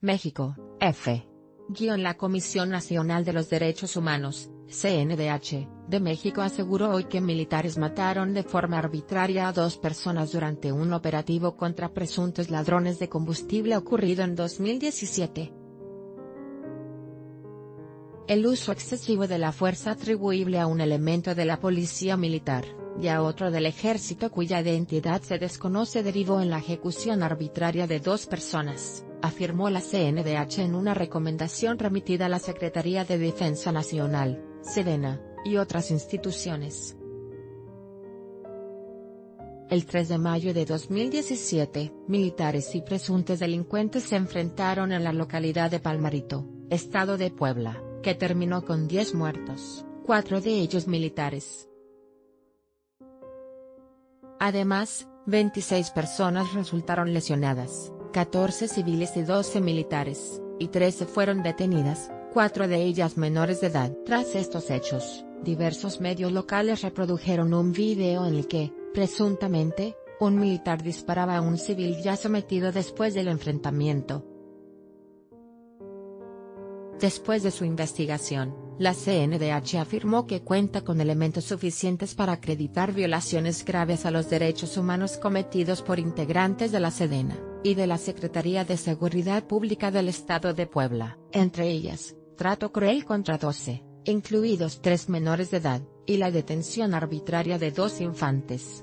México, F. La Comisión Nacional de los Derechos Humanos, CNDH, de México aseguró hoy que militares mataron de forma arbitraria a 2 personas durante un operativo contra presuntos ladrones de combustible ocurrido en 2017. El uso excesivo de la fuerza atribuible a un elemento de la policía militar, y a otro del ejército cuya identidad se desconoce derivó en la ejecución arbitraria de 2 personas, afirmó la CNDH en una recomendación remitida a la Secretaría de Defensa Nacional, Sedena, y otras instituciones. El 3 de mayo de 2017, militares y presuntos delincuentes se enfrentaron en la localidad de Palmarito, estado de Puebla, que terminó con 10 muertos, 4 de ellos militares. Además, 26 personas resultaron lesionadas, 14 civiles y 12 militares, y 13 fueron detenidas, 4 de ellas menores de edad. Tras estos hechos, diversos medios locales reprodujeron un video en el que, presuntamente, un militar disparaba a un civil ya sometido después del enfrentamiento. Después de su investigación, la CNDH afirmó que cuenta con elementos suficientes para acreditar violaciones graves a los derechos humanos cometidos por integrantes de la Sedena, y de la Secretaría de Seguridad Pública del Estado de Puebla, entre ellas, trato cruel contra 12, incluidos 3 menores de edad, y la detención arbitraria de 2 infantes.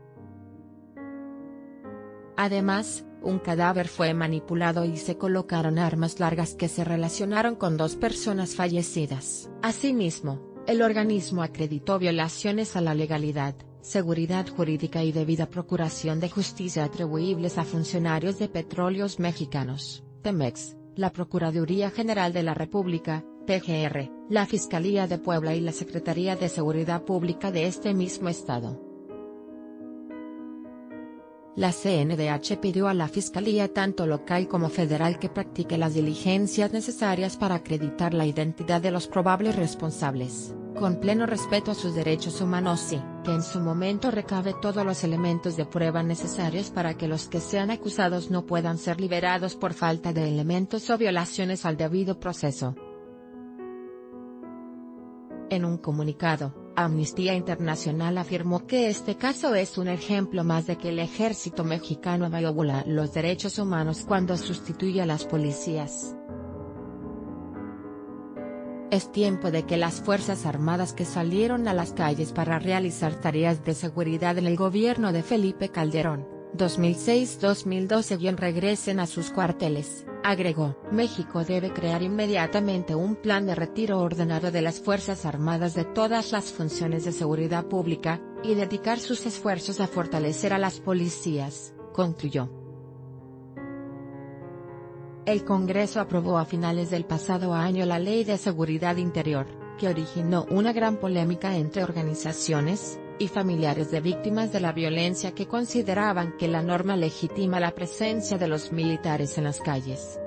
Además, un cadáver fue manipulado y se colocaron armas largas que se relacionaron con 2 personas fallecidas. Asimismo, el organismo acreditó violaciones a la legalidad, seguridad jurídica y debida procuración de justicia atribuibles a funcionarios de Petróleos Mexicanos, Pemex, la Procuraduría General de la República, PGR, la Fiscalía de Puebla y la Secretaría de Seguridad Pública de este mismo estado. La CNDH pidió a la Fiscalía tanto local como federal que practique las diligencias necesarias para acreditar la identidad de los probables responsables, con pleno respeto a sus derechos humanos y que en su momento recabe todos los elementos de prueba necesarios para que los que sean acusados no puedan ser liberados por falta de elementos o violaciones al debido proceso. En un comunicado, Amnistía Internacional afirmó que este caso es un ejemplo más de que el ejército mexicano viola los derechos humanos cuando sustituye a las policías. Es tiempo de que las Fuerzas Armadas que salieron a las calles para realizar tareas de seguridad en el gobierno de Felipe Calderón, 2006-2012 regresen a sus cuarteles, agregó. México debe crear inmediatamente un plan de retiro ordenado de las Fuerzas Armadas de todas las funciones de seguridad pública, y dedicar sus esfuerzos a fortalecer a las policías, concluyó. El Congreso aprobó a finales del pasado año la Ley de Seguridad Interior, que originó una gran polémica entre organizaciones y familiares de víctimas de la violencia que consideraban que la norma legitima la presencia de los militares en las calles.